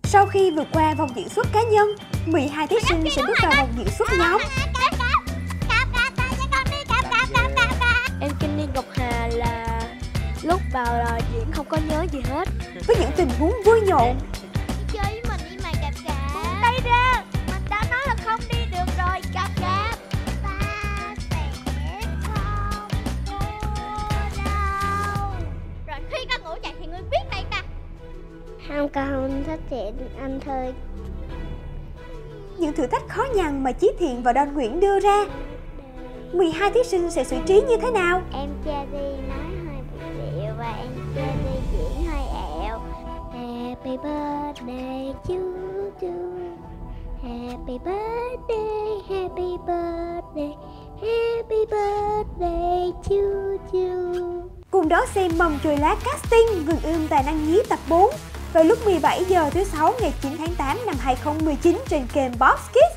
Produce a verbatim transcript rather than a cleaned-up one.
Sau khi vượt qua vòng diễn xuất cá nhân, mười hai thí sinh sẽ bước vào vòng diễn xuất nhóm. Em Kenny Ngọc Hà là lúc vào là diễn không có nhớ gì hết. Với những tình huống vui nhộn. Chơi với mình đi mà Cạp Cạp. Buông tay ra, mình đã nói là không đi được rồi Cạp Cạp. Ta sẽ không mua đâu. Rồi khi con ngủ dậy thì ngươi biết đây ta. Không, con không thích chuyện anh thôi. Những thử thách khó nhằn mà Chí Thiện và Don Nguyễn đưa ra, mười hai thí sinh sẽ xử trí như thế nào? Em Cherry nói hơi bị điệu và em Cherry diễn hơi ẹo. Happy birthday to you. Happy birthday, happy birthday, happy birthday to you. Cùng đó xem Mầm Chồi Lá casting Vườn Ươm Tài Năng Nhí tập bốn vào lúc mười bảy giờ thứ sáu ngày chín tháng tám năm hai không một chín trên kênh Box Kids.